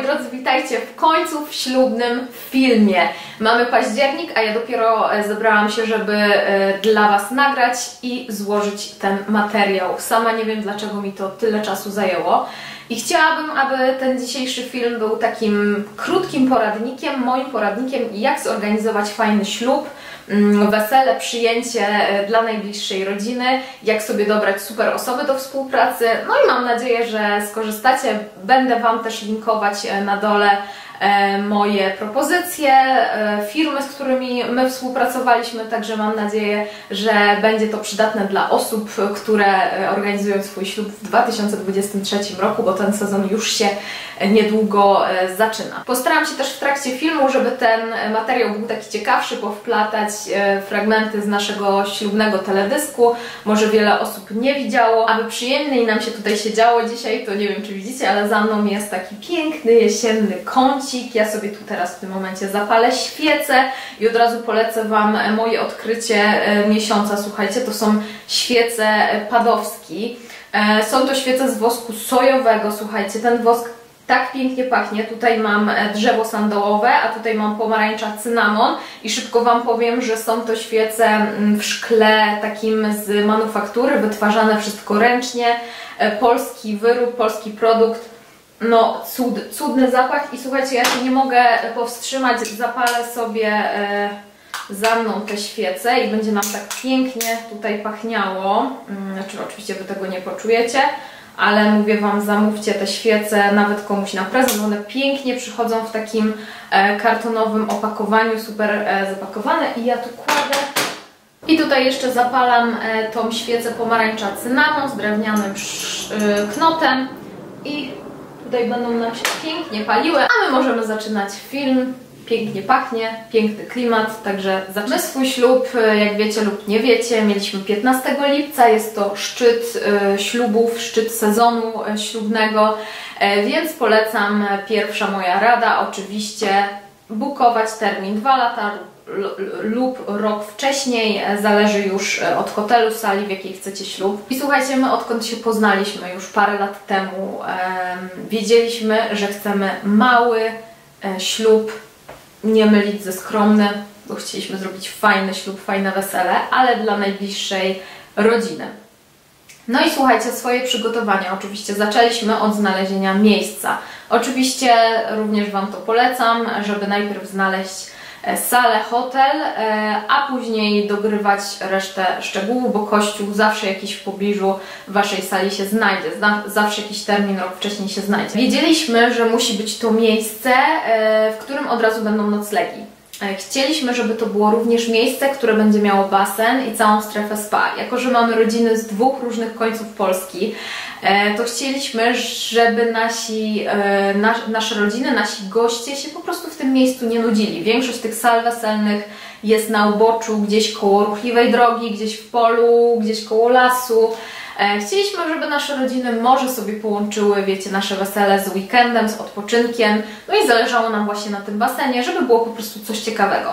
drodzy, witajcie w końcu w ślubnym filmie. Mamy październik, a ja dopiero zebrałam się, żeby dla Was nagrać i złożyć ten materiał. Sama nie wiem, dlaczego mi to tyle czasu zajęło. I chciałabym, aby ten dzisiejszy film był takim krótkim poradnikiem, moim poradnikiem, jak zorganizować fajny ślub, wesele, przyjęcie dla najbliższej rodziny, jak sobie dobrać super osoby do współpracy. No i mam nadzieję, że skorzystacie. Będę Wam też linkować na dole moje propozycje, firmy, z którymi my współpracowaliśmy, także mam nadzieję, że będzie to przydatne dla osób, które organizują swój ślub w 2023 roku, bo ten sezon już się niedługo zaczyna. Postaram się też w trakcie filmu, żeby ten materiał był taki ciekawszy, powplatać fragmenty z naszego ślubnego teledysku. Może wiele osób nie widziało, aby przyjemniej nam się tutaj siedziało dzisiaj, to nie wiem, czy widzicie, ale za mną jest taki piękny jesienny kącik. Ja sobie tu teraz w tym momencie zapalę świecę i od razu polecę Wam moje odkrycie miesiąca. Słuchajcie, to są świece Padowski. Są to świece z wosku sojowego. Słuchajcie, ten wosk tak pięknie pachnie. Tutaj mam drzewo sandałowe, a tutaj mam pomarańcza, cynamon i szybko Wam powiem, że są to świece w szkle takim z manufaktury, wytwarzane wszystko ręcznie, polski wyrób, polski produkt. No, cudny zapach i słuchajcie, ja się nie mogę powstrzymać, zapalę sobie za mną te świece i będzie nam tak pięknie tutaj pachniało. Znaczy, oczywiście Wy tego nie poczujecie, ale mówię Wam, zamówcie te świece nawet komuś na prezent. One pięknie przychodzą w takim kartonowym opakowaniu, super zapakowane i ja tu kładę. I tutaj jeszcze zapalam tą świecę pomarańcza cynamon z drewnianym knotem i tutaj będą nam się pięknie paliły, a my możemy zaczynać film. Pięknie pachnie, piękny klimat, także zaczynamy swój ślub, jak wiecie lub nie wiecie, mieliśmy 15 lipca, jest to szczyt ślubów, szczyt sezonu ślubnego, więc polecam, pierwsza moja rada, oczywiście bukować termin 2 lata lub rok wcześniej, zależy już od hotelu, sali, w jakiej chcecie ślub. I słuchajcie, my odkąd się poznaliśmy już parę lat temu, wiedzieliśmy, że chcemy mały ślub, nie mylić ze skromnym, bo chcieliśmy zrobić fajny ślub, fajne wesele, ale dla najbliższej rodziny. No i słuchajcie, swoje przygotowania oczywiście zaczęliśmy od znalezienia miejsca. Oczywiście również Wam to polecam, żeby najpierw znaleźć salę, hotel, a później dogrywać resztę szczegółów, bo kościół zawsze jakiś w pobliżu Waszej sali się znajdzie, zawsze jakiś termin rok wcześniej się znajdzie. Wiedzieliśmy, że musi być to miejsce, w którym od razu będą noclegi. Chcieliśmy, żeby to było również miejsce, które będzie miało basen i całą strefę spa. Jako że mamy rodziny z 2 różnych końców Polski, to chcieliśmy, żeby nasze rodziny, nasi goście się po prostu w tym miejscu nie nudzili. Większość tych sal weselnych jest na uboczu, gdzieś koło ruchliwej drogi, gdzieś w polu, gdzieś koło lasu. Chcieliśmy, żeby nasze rodziny może sobie połączyły, wiecie, nasze wesele z weekendem, z odpoczynkiem. No i zależało nam właśnie na tym basenie, żeby było po prostu coś ciekawego.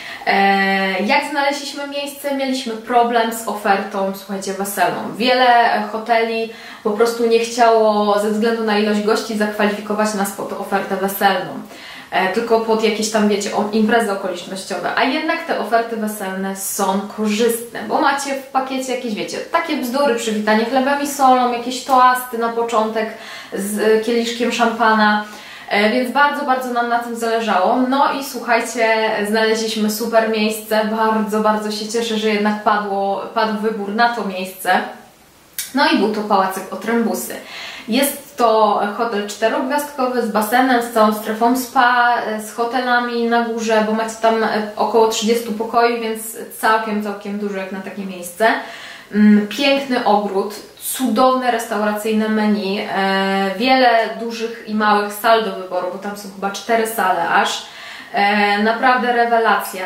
Jak znaleźliśmy miejsce? Mieliśmy problem z ofertą, słuchajcie, weselną. Wiele hoteli po prostu nie chciało ze względu na ilość gości zakwalifikować nas pod ofertę weselną. Tylko pod jakieś tam, wiecie, imprezy okolicznościowe, a jednak te oferty weselne są korzystne, bo macie w pakiecie jakieś, wiecie, takie bzdury, przywitanie chlebem i solą, jakieś toasty na początek z kieliszkiem szampana, więc bardzo, bardzo nam na tym zależało. No i słuchajcie, znaleźliśmy super miejsce, bardzo, bardzo się cieszę, że jednak padł wybór na to miejsce. No i był to Pałacyk Otrębusy. Jest to hotel 4-gwiazdkowy z basenem, z całą strefą spa, z hotelami na górze, bo macie tam około 30 pokoi, więc całkiem dużo jak na takie miejsce. Piękny ogród, cudowne restauracyjne menu, wiele dużych i małych sal do wyboru, bo tam są chyba 4 sale aż. Naprawdę rewelacja.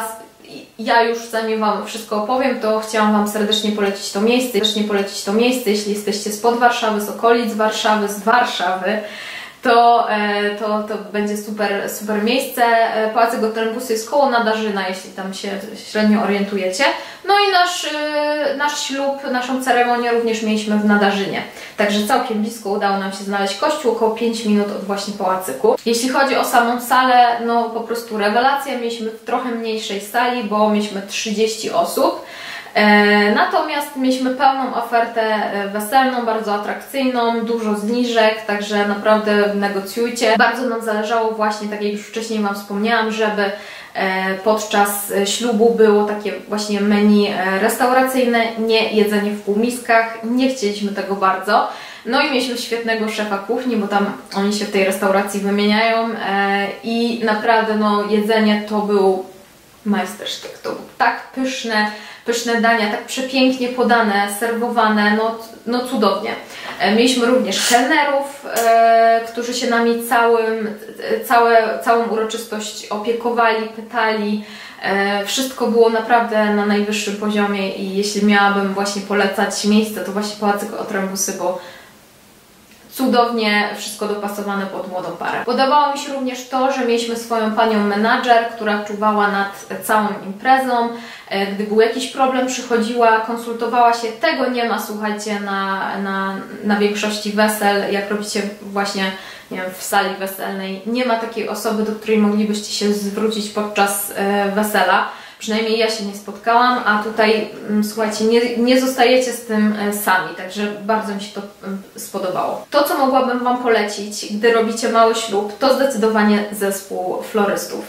Ja już zanim Wam wszystko opowiem, to chciałam Wam serdecznie polecić to miejsce. Jeśli jesteście spod Warszawy, z okolic Warszawy, z Warszawy, to będzie super miejsce. Pałacyk Otrębusy jest koło Nadarzyna, jeśli tam się średnio orientujecie. No No i nasz ślub, naszą ceremonię również mieliśmy w Nadarzynie. Także całkiem blisko udało nam się znaleźć kościół, około 5 minut od właśnie pałacyku. Jeśli chodzi o samą salę, no po prostu rewelacja. Mieliśmy w trochę mniejszej sali, bo mieliśmy 30 osób. Natomiast mieliśmy pełną ofertę weselną, bardzo atrakcyjną, dużo zniżek, także naprawdę negocjujcie. Bardzo nam zależało właśnie, tak jak już wcześniej Wam wspomniałam, żeby podczas ślubu było takie właśnie menu restauracyjne, nie jedzenie w półmiskach, nie chcieliśmy tego bardzo. No i mieliśmy świetnego szefa kuchni, bo tam oni się w tej restauracji wymieniają i naprawdę no jedzenie to był majstersztyk, to był tak pyszne dania, tak przepięknie podane, serwowane, no cudownie. Mieliśmy również kelnerów, którzy się nami całą uroczystość opiekowali, pytali. Wszystko było naprawdę na najwyższym poziomie i jeśli miałabym właśnie polecać miejsce, to właśnie Pałacyk Otrębusy, bo cudownie wszystko dopasowane pod młodą parę. Podobało mi się również to, że mieliśmy swoją panią menadżer, która czuwała nad całą imprezą. Gdy był jakiś problem, przychodziła, konsultowała się. Tego nie ma, słuchajcie, na większości wesel, jak robicie właśnie, nie wiem, w sali weselnej. Nie ma takiej osoby, do której moglibyście się zwrócić podczas wesela. Przynajmniej ja się nie spotkałam, a tutaj, słuchajcie, nie zostajecie z tym sami, także bardzo mi się to spodobało. To, co mogłabym Wam polecić, gdy robicie mały ślub, to zdecydowanie zespół florystów.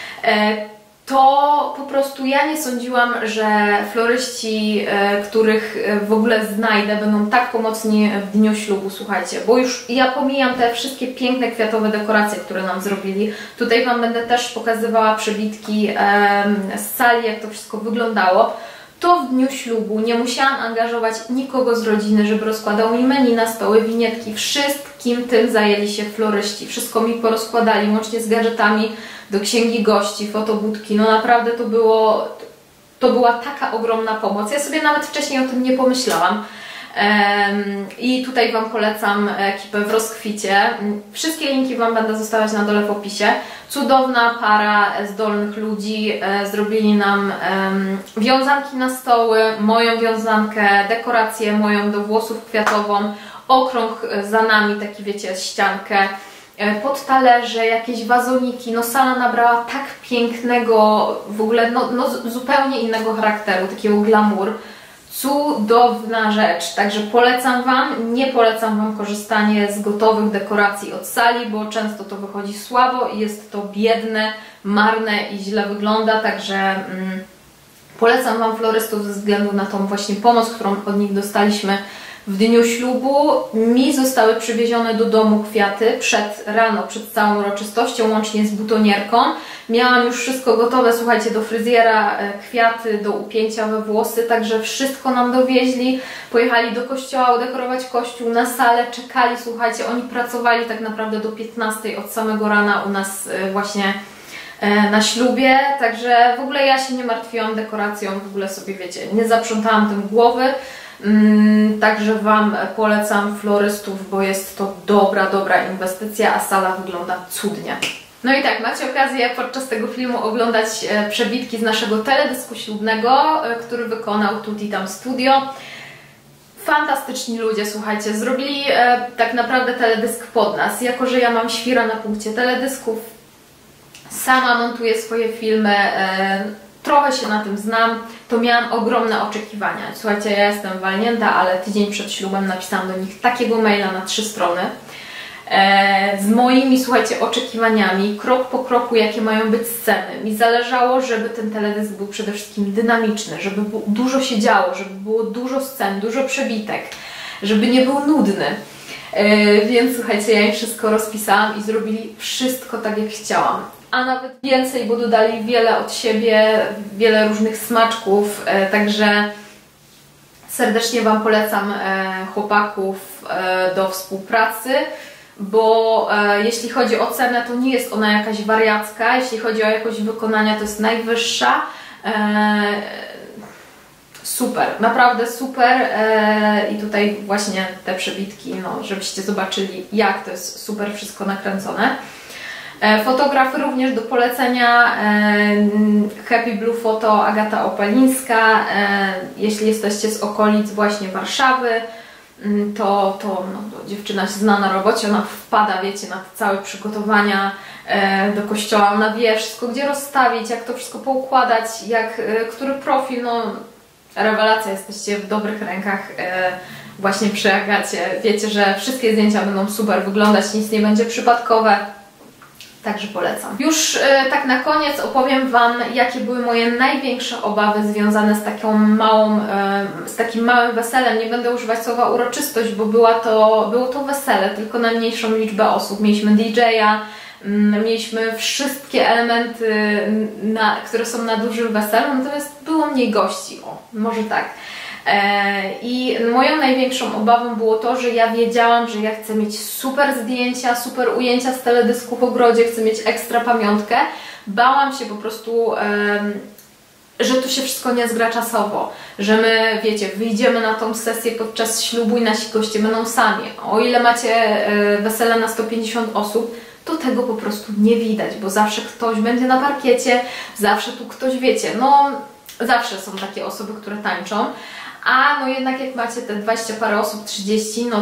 To po prostu ja nie sądziłam, że floryści, których w ogóle znajdę, będą tak pomocni w dniu ślubu, słuchajcie, bo już ja pomijam te wszystkie piękne kwiatowe dekoracje, które nam zrobili. Tutaj Wam będę też pokazywała przebitki z sali, jak to wszystko wyglądało. To w dniu ślubu nie musiałam angażować nikogo z rodziny, żeby rozkładał mi menu na stoły, winietki. Wszystkim tym zajęli się floryści. Wszystko mi porozkładali, łącznie z gadżetami do księgi gości, fotobudki. No naprawdę to była taka ogromna pomoc. Ja sobie nawet wcześniej o tym nie pomyślałam. I tutaj Wam polecam ekipę w rozkwicie. Wszystkie linki Wam będę zostawiać na dole w opisie. Cudowna para zdolnych ludzi. Zrobili nam wiązanki na stoły, moją wiązankę, dekorację moją do włosów kwiatową, okrąg za nami, taki wiecie, ściankę, pod talerze, jakieś wazoniki. No sala nabrała tak pięknego, w ogóle no zupełnie innego charakteru, takiego glamour. Cudowna rzecz, także polecam Wam, nie polecam Wam korzystanie z gotowych dekoracji od sali, bo często to wychodzi słabo i jest to biedne, marne i źle wygląda, także polecam Wam florystów ze względu na tą właśnie pomoc, którą od nich dostaliśmy w dniu ślubu. Mi zostały przywiezione do domu kwiaty rano, przed całą uroczystością, łącznie z butonierką. Miałam już wszystko gotowe, słuchajcie, do fryzjera, kwiaty do upięcia we włosy, także wszystko nam dowieźli. Pojechali do kościoła, udekorować kościół, na salę, czekali, słuchajcie, oni pracowali tak naprawdę do 15 od samego rana u nas właśnie na ślubie, także w ogóle ja się nie martwiłam dekoracją, w ogóle sobie, wiecie, nie zaprzątałam tym głowy. Także Wam polecam florystów, bo jest to dobra inwestycja, a sala wygląda cudnie. No i tak, macie okazję podczas tego filmu oglądać przebitki z naszego teledysku ślubnego, który wykonał Tutti Tam Studio. Fantastyczni ludzie, słuchajcie, zrobili tak naprawdę teledysk pod nas. Jako że ja mam świra na punkcie teledysków, sama montuję swoje filmy, trochę się na tym znam, to miałam ogromne oczekiwania. Słuchajcie, ja jestem walnięta, ale tydzień przed ślubem napisałam do nich takiego maila na 3 strony z moimi, słuchajcie, oczekiwaniami, krok po kroku, jakie mają być sceny. Mi zależało, żeby ten teledysk był przede wszystkim dynamiczny, żeby dużo się działo, żeby było dużo scen, dużo przebitek, żeby nie był nudny. Więc słuchajcie, ja im wszystko rozpisałam i zrobili wszystko tak, jak chciałam. A nawet więcej, bo dodali wiele od siebie, wiele różnych smaczków, także serdecznie Wam polecam chłopaków do współpracy, bo jeśli chodzi o cenę, to nie jest ona jakaś wariacka, jeśli chodzi o jakość wykonania, to jest najwyższa. Super, naprawdę super i tutaj właśnie te przebitki, no, żebyście zobaczyli, jak to jest super wszystko nakręcone. Fotografy również do polecenia, Happy Blue Photo Agata Opalińska. Jeśli jesteście z okolic właśnie Warszawy, to dziewczyna się zna na robocie, ona wpada, wiecie, na te całe przygotowania do kościoła, ona wie wszystko, gdzie rozstawić, jak to wszystko poukładać, który profil, no rewelacja, jesteście w dobrych rękach właśnie przy Agacie. Wiecie, że wszystkie zdjęcia będą super wyglądać, nic nie będzie przypadkowe. Także polecam. Już tak na koniec opowiem Wam, jakie były moje największe obawy związane z takim małym weselem. Nie będę używać słowa uroczystość, bo było to wesele, tylko na mniejszą liczbę osób. Mieliśmy DJ-a, mieliśmy wszystkie elementy, które są na dużym weselu, natomiast było mniej gości, może tak. I moją największą obawą było to, że ja wiedziałam, że ja chcę mieć super zdjęcia, super ujęcia z teledysku w ogrodzie, chcę mieć ekstra pamiątkę. Bałam się po prostu, że to się wszystko nie zgra czasowo, że my, wiecie, wyjdziemy na tą sesję podczas ślubu i nasi goście będą sami. O ile macie wesele na 150 osób, to tego po prostu nie widać, bo zawsze ktoś będzie na parkiecie, zawsze tu ktoś, wiecie, no zawsze są takie osoby, które tańczą. A no jednak jak macie te 20 parę osób, 30, no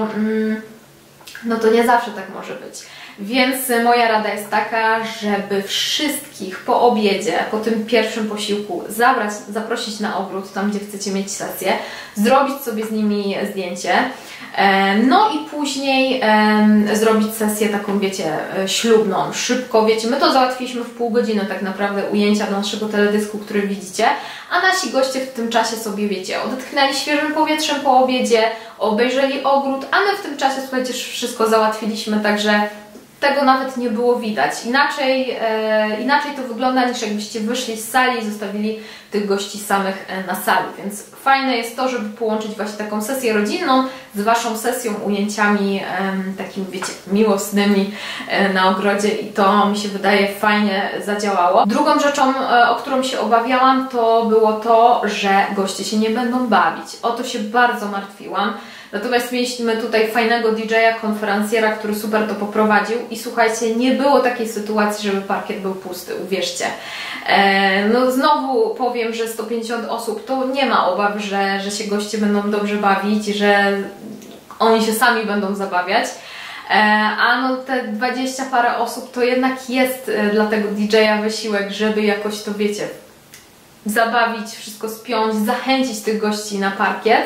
to nie zawsze tak może być. Więc moja rada jest taka, żeby wszystkich po obiedzie, po tym pierwszym posiłku zaprosić na ogród, tam gdzie chcecie mieć sesję, zrobić sobie z nimi zdjęcie, no i później zrobić sesję taką, wiecie, ślubną, szybko, wiecie, my to załatwiliśmy w pół godziny tak naprawdę, ujęcia do naszego teledysku, który widzicie, a nasi goście w tym czasie sobie, wiecie, odetchnęli świeżym powietrzem po obiedzie, obejrzeli ogród, a my w tym czasie, słuchajcie, wszystko załatwiliśmy, także tego nawet nie było widać. Inaczej to wygląda, niż jakbyście wyszli z sali i zostawili tych gości samych na sali. Więc fajne jest to, żeby połączyć właśnie taką sesję rodzinną z Waszą sesją, ujęciami takimi, wiecie, miłosnymi na ogrodzie i to mi się wydaje fajnie zadziałało. Drugą rzeczą, o którą się obawiałam, to było to, że goście się nie będą bawić. O to się bardzo martwiłam. Natomiast mieliśmy tutaj fajnego DJ-a, konferencjera, który super to poprowadził i słuchajcie, nie było takiej sytuacji, żeby parkiet był pusty, uwierzcie. No znowu powiem, że 150 osób to nie ma obaw, że się goście będą dobrze bawić, że oni się sami będą zabawiać. A no te 20 parę osób to jednak jest dla tego DJ-a wysiłek, żeby jakoś to, wiecie, zabawić, wszystko spiąć, zachęcić tych gości na parkiet.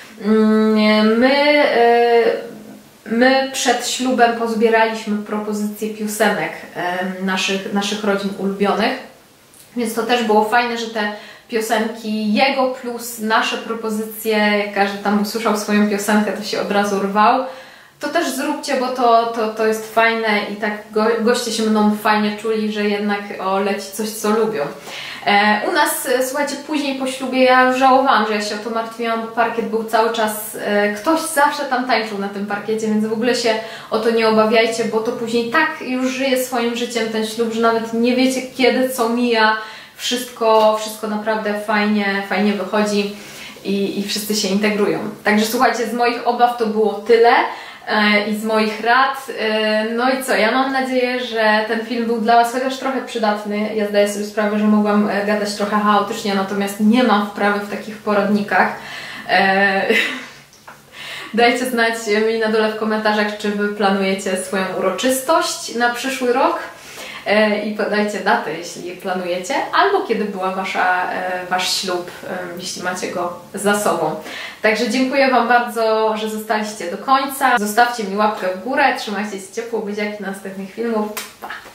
My przed ślubem pozbieraliśmy propozycje piosenek naszych rodzin ulubionych, więc to też było fajne, że te piosenki jego plus nasze propozycje, jak każdy tam usłyszał swoją piosenkę, to się od razu rwał. To też zróbcie, bo to jest fajne i tak goście się będą fajnie czuli, że jednak leci coś, co lubią. U nas, słuchajcie, później po ślubie ja już żałowałam, że ja się o to martwiłam, bo parkiet był cały czas, ktoś zawsze tam tańczył na tym parkiecie, więc w ogóle się o to nie obawiajcie, bo to później tak już żyje swoim życiem ten ślub, że nawet nie wiecie kiedy, co mija, wszystko naprawdę fajnie wychodzi i wszyscy się integrują. Także słuchajcie, z moich obaw to było tyle. I z moich rad. No i co, ja mam nadzieję, że ten film był dla Was chociaż trochę przydatny. Ja zdaję sobie sprawę, że mogłam gadać trochę chaotycznie, natomiast nie mam wprawy w takich poradnikach. Dajcie znać mi na dole w komentarzach, czy Wy planujecie swoją uroczystość na przyszły rok. I podajcie datę, jeśli planujecie, albo kiedy była Wasz ślub, jeśli macie go za sobą. Także dziękuję Wam bardzo, że zostaliście do końca. Zostawcie mi łapkę w górę, trzymajcie się ciepło, buziaki, następnych filmów. Pa!